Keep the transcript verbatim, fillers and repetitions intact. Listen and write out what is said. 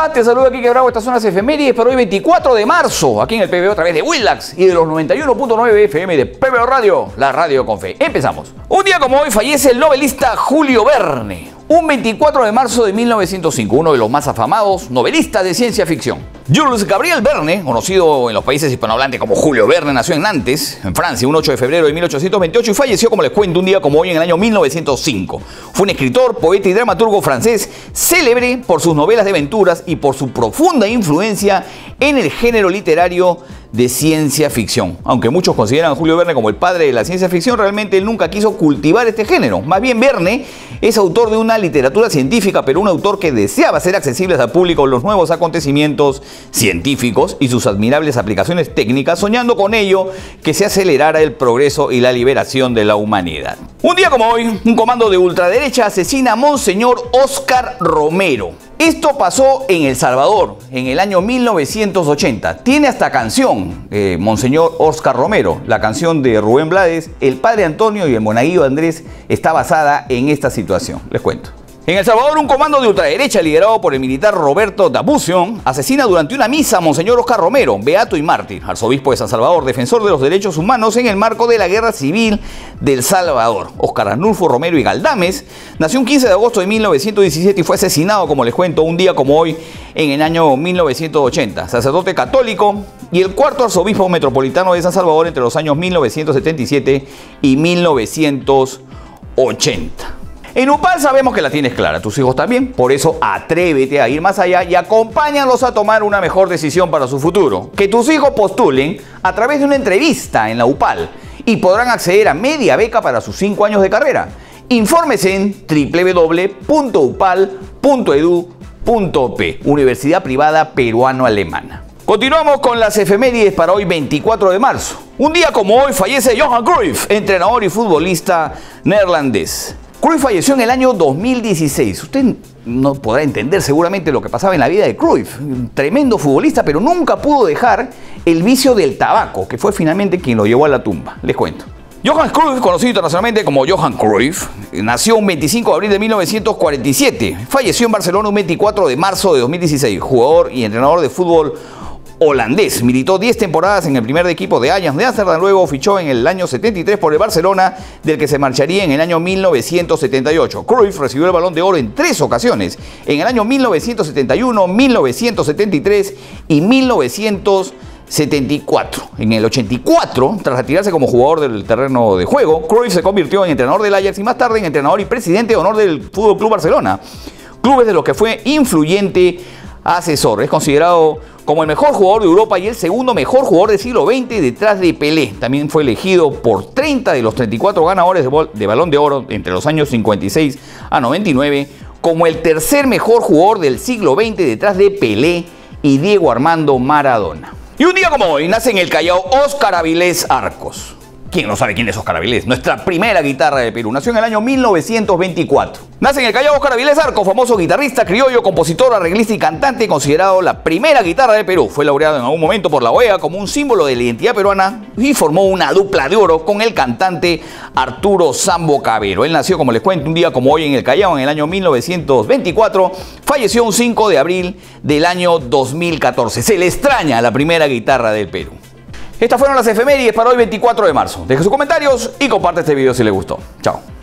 Hola, te saludo aquí, que Bravo. Estas son las efemérides para hoy veinticuatro de marzo, aquí en el P B O a través de Willax y de los noventa y uno punto nueve F M de P B O Radio, la radio con fe. Empezamos. Un día como hoy fallece el novelista Julio Verne. Un veinticuatro de marzo de mil novecientos cinco, uno de los más afamados novelistas de ciencia ficción. Jules Gabriel Verne, conocido en los países hispanohablantes como Julio Verne, nació en Nantes, en Francia, un ocho de febrero de mil ochocientos veintiocho y falleció, como les cuento, un día como hoy en el año mil novecientos cinco. Fue un escritor, poeta y dramaturgo francés, célebre por sus novelas de aventuras y por su profunda influencia en el género literario de ciencia ficción. Aunque muchos consideran a Julio Verne como el padre de la ciencia ficción, realmente él nunca quiso cultivar este género. Más bien, Verne es autor de una literatura científica, pero un autor que deseaba hacer accesibles al público los nuevos acontecimientos científicos y sus admirables aplicaciones técnicas, soñando con ello que se acelerara el progreso y la liberación de la humanidad. Un día como hoy, un comando de ultraderecha asesina a Monseñor Óscar Romero. Esto pasó en El Salvador, en el año mil novecientos ochenta. Tiene hasta canción, eh, Monseñor Óscar Romero. La canción de Rubén Blades, El Padre Antonio y el Monaguillo Andrés, está basada en esta situación. Les cuento. En El Salvador, un comando de ultraderecha liderado por el militar Roberto Dabusion asesina durante una misa a Monseñor Óscar Romero, beato y mártir, arzobispo de San Salvador, defensor de los derechos humanos en el marco de la Guerra Civil del Salvador. Óscar Arnulfo Romero y Galdames nació un quince de agosto de mil novecientos diecisiete y fue asesinado, como les cuento, un día como hoy en el año mil novecientos ochenta. Sacerdote católico y el cuarto arzobispo metropolitano de San Salvador entre los años mil novecientos setenta y siete y mil novecientos ochenta. En Upal sabemos que la tienes clara, tus hijos también, por eso atrévete a ir más allá y acompáñalos a tomar una mejor decisión para su futuro. Que tus hijos postulen a través de una entrevista en la Upal y podrán acceder a media beca para sus cinco años de carrera. Infórmese en w w w punto upal punto edu punto p, Universidad Privada Peruano-Alemana. Continuamos con las efemérides para hoy veinticuatro de marzo. Un día como hoy fallece Johan Cruyff, entrenador y futbolista neerlandés. Cruyff falleció en el año dos mil dieciséis. Usted no podrá entender seguramente lo que pasaba en la vida de Cruyff. Un tremendo futbolista, pero nunca pudo dejar el vicio del tabaco, que fue finalmente quien lo llevó a la tumba. Les cuento. Johan Cruyff, conocido internacionalmente como Johan Cruyff, nació un veinticinco de abril de mil novecientos cuarenta y siete. Falleció en Barcelona un veinticuatro de marzo de dos mil dieciséis. Jugador y entrenador de fútbol holandés. Militó diez temporadas en el primer equipo de Ajax de Ámsterdam, luego fichó en el año setenta y tres por el Barcelona, del que se marcharía en el año mil novecientos setenta y ocho. Cruyff recibió el Balón de Oro en tres ocasiones, en el año mil novecientos setenta y uno, mil novecientos setenta y tres y mil novecientos setenta y cuatro. En el ochenta y cuatro, tras retirarse como jugador del terreno de juego, Cruyff se convirtió en entrenador del Ajax y más tarde en entrenador y presidente de honor del Fútbol Club Barcelona, clubes de los que fue influyente asesor. Es considerado como el mejor jugador de Europa y el segundo mejor jugador del siglo veinte detrás de Pelé. También fue elegido por treinta de los treinta y cuatro ganadores de, de Balón de Oro entre los años cincuenta y seis a noventa y nueve como el tercer mejor jugador del siglo veinte detrás de Pelé y Diego Armando Maradona. Y un día como hoy nace en el Callao Óscar Avilés Arcos. ¿Quién no sabe quién es Óscar Avilés? Nuestra primera guitarra de Perú. Nació en el año mil novecientos veinticuatro. Nace en el Callao Óscar Avilés Arcos, famoso guitarrista, criollo, compositor, arreglista y cantante, considerado la primera guitarra de Perú. Fue laureado en algún momento por la O E A como un símbolo de la identidad peruana y formó una dupla de oro con el cantante Arturo Sambo Cabero. Él nació, como les cuento, un día como hoy en el Callao en el año mil novecientos veinticuatro. Falleció un cinco de abril del año dos mil catorce. Se le extraña la primera guitarra del Perú. Estas fueron las efemérides para hoy veinticuatro de marzo. Deje sus comentarios y comparte este video si le gustó. Chao.